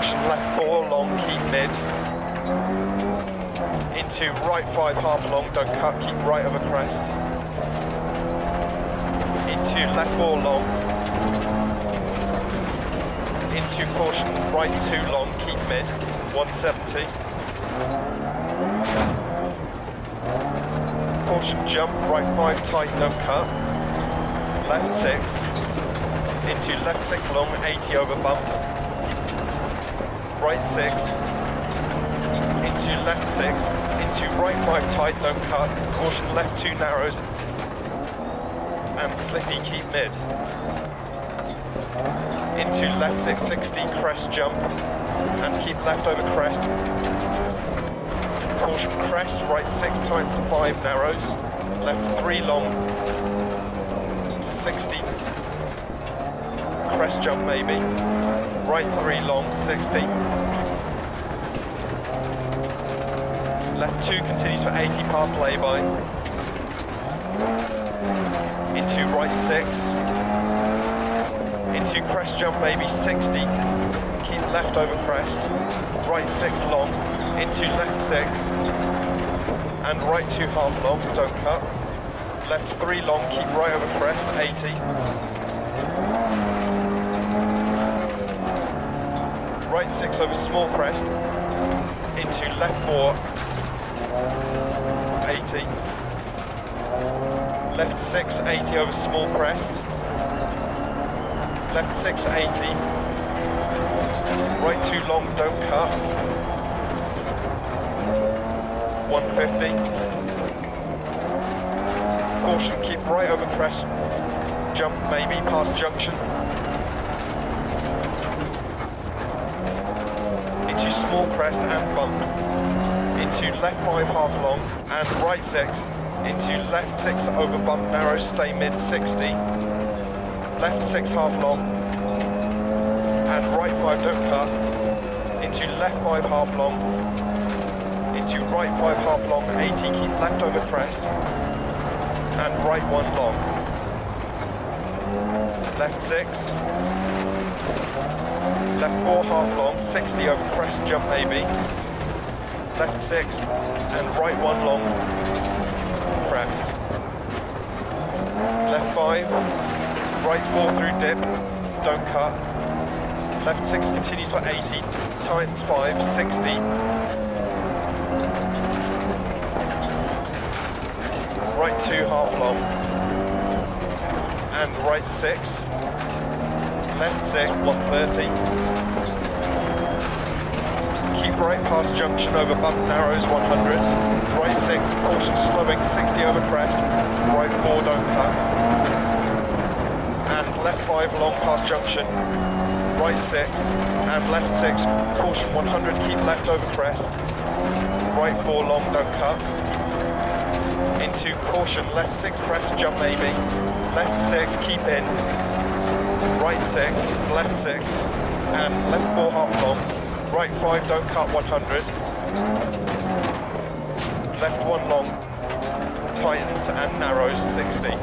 caution, left 4 long, keep mid. Into right 5 half long, don't cut, keep right over crest. Into left 4 long. Into caution, right 2 long, keep mid, 170. Caution jump, right 5 tight, don't cut. Left 6. Into left 6 long, 80 over bump. Right 6. Into left 6. Into right 5 tight, don't cut. Caution left 2 narrows. And slippy, keep mid. Into left 660, crest jump. And keep left over crest. Caution crest, right 6 times to 5 narrows. Left 3 long. 60. Crest jump maybe. Right 3 long, 60. Left 2 continues for 80 past lay-by. Into right 6. Into crest jump maybe, 60. Keep left over crest. Right 6 long. Into left 6. And right 2 half long, don't cut. Left 3 long, keep right over crest, 80. Right 6 over small crest. Into left 4. 80. Left 6, 80 over small crest. Left 6, 80. Right 2 long, don't cut. 150. Caution, keep right over crest. Jump maybe, past junction. Into small crest and bump. Into left 5 half long and right 6. Into left 6 over bump narrow, stay mid 60. Left 6 half long. And right 5 don't cut. Into left 5 half long. Into right 5 half long, 80, keep left over crest. And right 1 long. Left 6. Left 4 half long, 60 over crest jump maybe. Left 6 and right 1 long, crest. Left 5, right 4 through dip, don't cut. Left 6 continues for 80, tightens 5, 60. Right 2 half long. And right 6. Left 6, 130. Keep right past junction over bump narrows, 100. Right 6, caution slowing, 60 over crest. Right 4, don't cut. And left 5 long past junction. Right 6, and left 6, caution 100, keep left over crest. Right 4 long, don't cut. Into caution, left 6 crest jump maybe. Left 6, keep in. Right 6, left 6, and left 4 half long. Right 5, don't cut 100. Left 1 long, tightens and narrows 60.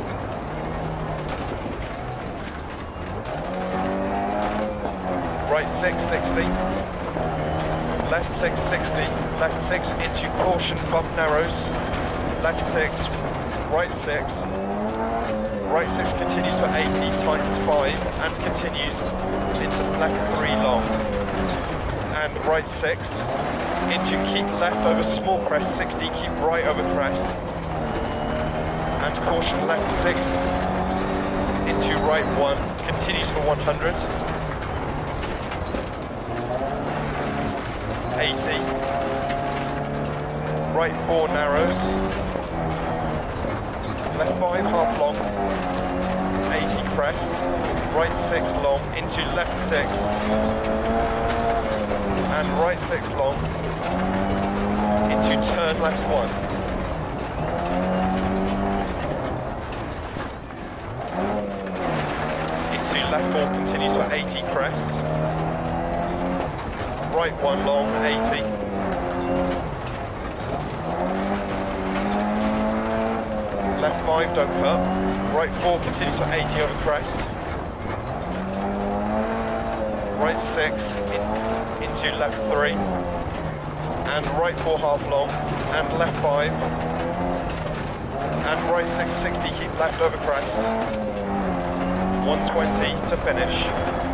Right 6, 60. Left 6, 60. Left 6 into caution, bump narrows. Left 6, right 6. Right 6 continues for 80, tightens 5, and continues into left 3 long. And right 6, into keep left over small crest, 60, keep right over crest. And caution left 6, into right 1, continues for 100. 80. Right 4 narrows. Left 5 half long. 80 crest. Right 6 long into left 6. And right 6 long into turn left 1. Into left 4 continues for 80 crest. Right 1 long, 80. Left 5, don't cut. Right 4 continues for 80 over crest. right 6 into left 3, and right 4 half long, and left 5, and right 660, keep left over crest, 120 to finish.